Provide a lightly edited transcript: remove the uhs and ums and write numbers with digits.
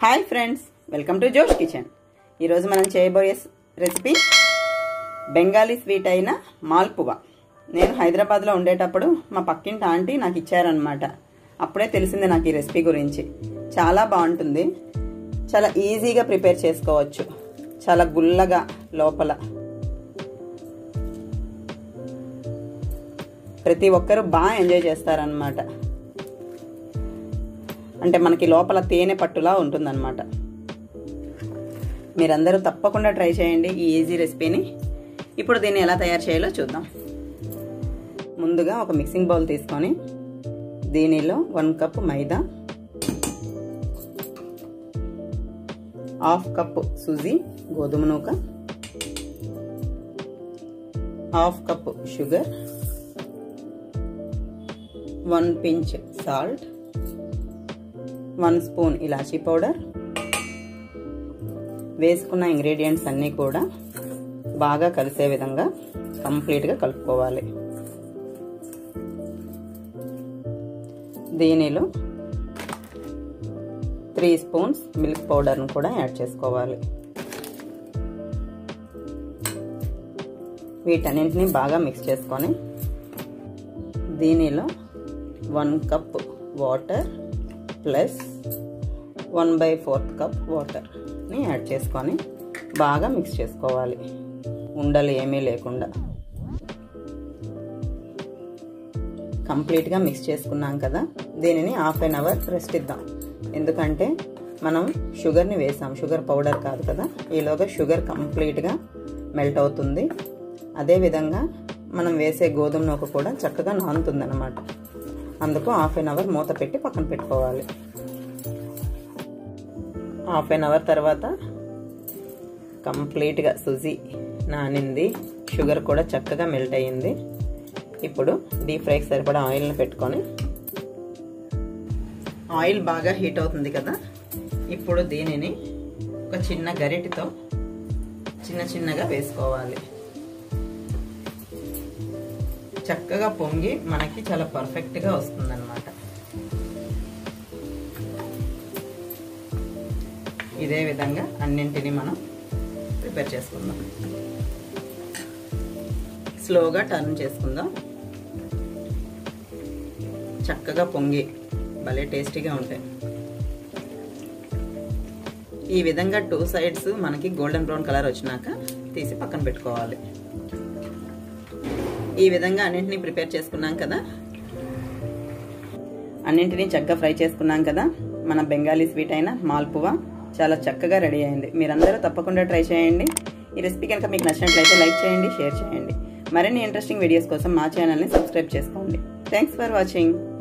Hi friends, welcome to Josh kitchen. ఈరోజు మనం చేయబోయే రెసిపీ బెంగాలీ స్వీట్ అయిన మాల్పువా. నేను హైదరాబాద్లో ఉండేటప్పుడు మా పక్కింటి ఆంటీ నాకు ఇచ్చారనమాట. అప్పుడే తెలిసింది నాకు ఈ రెసిపీ గురించి. చాలా బాగుంటుంది, చాలా ఈజీగా ప్రిపేర్ చేసుకోవచ్చు. చాలా గుల్లగా లోపల, ప్రతి ఒక్కరూ బాగా ఎంజాయ్ చేస్తారనమాట. అంటే మనకి లోపల తేనె పట్టులా ఉంటుందన్నమాట. మీరందరూ తప్పకుండా ట్రై చేయండి ఈ ఈజీ రెసిపీని. ఇప్పుడు దీన్ని ఎలా తయారు చేయాలో చూద్దాం. ముందుగా ఒక మిక్సింగ్ బౌల్ తీసుకొని దీనిలో 1 కప్ మైదా, 1/2 కప్ సూజీ గోధుమ నూక, 1/2 cup sugar, 1 pinch salt, 1 spoon elaichi powder వేసుకున్న ఇంగ్రీడియంట్స్ అన్నీ కూడా బాగా కలిసే విధంగా కంప్లీట్గా కలుపుకోవాలి. దీనిలో 3 స్పూన్స్ మిల్క్ పౌడర్ను కూడా యాడ్ చేసుకోవాలి. వీటన్నింటినీ బాగా మిక్స్ చేసుకొని దీనిలో 1 కప్ వాటర్ ప్లస్ 1/4 కప్ వాటర్ని యాడ్ చేసుకొని బాగా మిక్స్ చేసుకోవాలి, ఉండలు ఏమీ లేకుండా. కంప్లీట్గా మిక్స్ చేసుకున్నాం కదా, దీనిని 1/2 అవర్ రెస్ట్ ఇద్దాం. ఎందుకంటే మనం షుగర్ని వేసాం, షుగర్ పౌడర్ కాదు కదా. ఈలోగా షుగర్ కంప్లీట్గా మెల్ట్ అవుతుంది. అదేవిధంగా మనం వేసే గోధుమ నూక కూడా చక్కగా నానుతుంది అన్నమాట. అందుకు 1/2 అవర్ మూత పెట్టి పక్కన పెట్టుకోవాలి. 1/2 అవర్ తర్వాత కంప్లీట్గా సుజీ నానింది, షుగర్ కూడా చక్కగా మెల్ట్ అయ్యింది. ఇప్పుడు డీప్ ఫ్రైకి సరిపడా ఆయిల్ని పెట్టుకొని, ఆయిల్ బాగా హీట్ అవుతుంది కదా, ఇప్పుడు దీనిని ఒక చిన్న గరిటెతో చిన్నగా వేసుకోవాలి. చక్కగా పొంగి మనకి చాలా పర్ఫెక్ట్గా వస్తుందన్నమాట. ఇదే విధంగా అన్నింటినీ మనం ప్రిపేర్ చేసుకుందాం. స్లోగా టర్న్ చేసుకుందాం. చక్కగా పొంగి భలే టేస్టీగా ఉంటాయి. ఈ విధంగా 2 సైడ్స్ మనకి గోల్డెన్ బ్రౌన్ కలర్ వచ్చినాక తీసి పక్కన పెట్టుకోవాలి. ఈ విధంగా అన్నింటినీ ప్రిపేర్ చేసుకున్నాం కదా, అన్నింటినీ చక్కగా ఫ్రై చేసుకున్నాం కదా. మన బెంగాలీ స్వీట్ అయిన మాల్పువా చాలా చక్కగా రెడీ అయింది. మీరందరూ తప్పకుండా ట్రై చేయండి. ఈ రెసిపీ కనుక మీకు నచ్చినట్లయితే లైక్ చేయండి, షేర్ చేయండి. మరిన్ని ఇంట్రెస్టింగ్ వీడియోస్ కోసం మా ఛానల్ని సబ్స్క్రైబ్ చేసుకోండి. Thanks for watching.